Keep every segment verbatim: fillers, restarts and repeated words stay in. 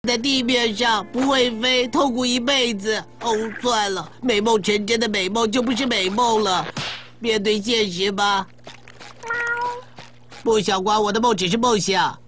在地面上不会飞，痛苦一辈子。哦，算了，美梦成真的美梦就不是美梦了。面对现实吧。不，小瓜，我的梦只是梦想。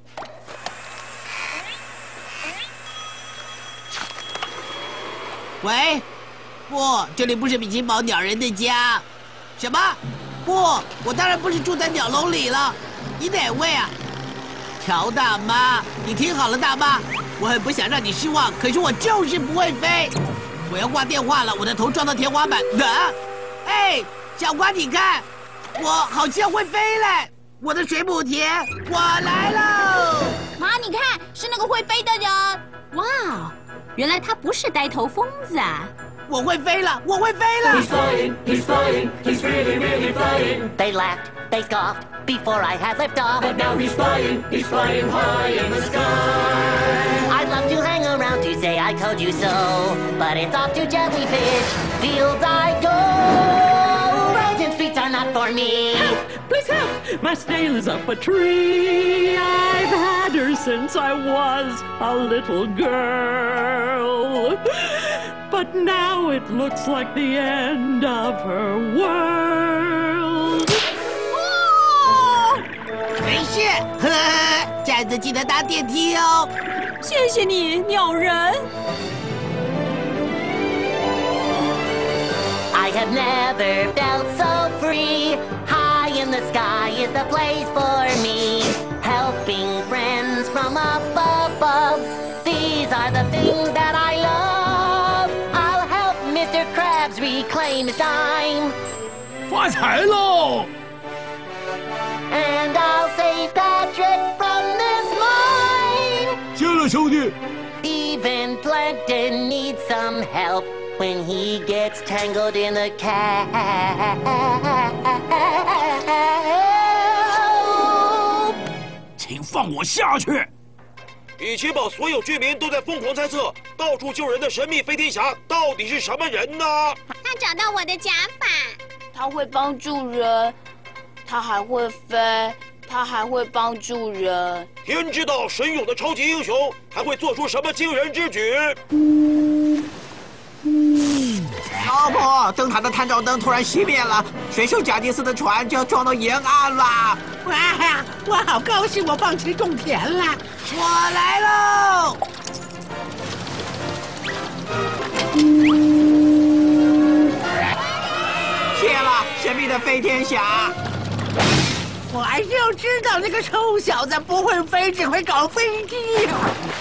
喂，不，这里不是米奇堡鸟人的家。什么？不，我当然不是住在鸟笼里了。你哪位啊？乔大妈，你听好了，大妈，我很不想让你失望，可是我就是不会飞。我要挂电话了，我的头撞到天花板。啊！哎，小瓜，你看，我好像会飞嘞！我的水母田，我来喽！ 妈，你看，是那个会飞的人。 哇，原来他不是呆头疯子啊！ 我会飞了，我会飞了 He's flying, he's flying, he's really, really flying. They laughed, they scoffed before I had liftoff. But now he's flying, he's flying high in the sky. I'd love to hang around to say I told you so, but it's off to jellyfish fields I go. Roads and streets are not for me. Help! Please help! My snail is up a tree. I've had her since I was a little girl. But now it looks like the end of her world. 没事，呵呵，下次记得搭电梯哦。 谢谢你，鸟人。 I have never felt so free. High in the sky is the place for me. Helping friends from up above. These are the things that I love. I'll help Mister Krabs reclaim his time. 发财喽！ And I'll save Patrick from this mine. 谢了，兄弟。 Even Plankton needs some help when he gets tangled in the calc. 请放我下去！ 米奇堡所有居民都在疯狂猜测，到处救人的神秘飞天侠到底是什么人呢？ 他找到我的假发，他会帮助人，他还会飞，他还会帮助人。 天知道神勇的超级英雄还会做出什么惊人之举？ 老婆，灯塔的探照灯突然熄灭了，水手贾迪斯的船就要撞到沿岸了。哇呀，我好高兴，我放弃种田了。我来喽！谢了，神秘的飞天侠。我还是要知道那个臭小子不会飞，只会搞飞机。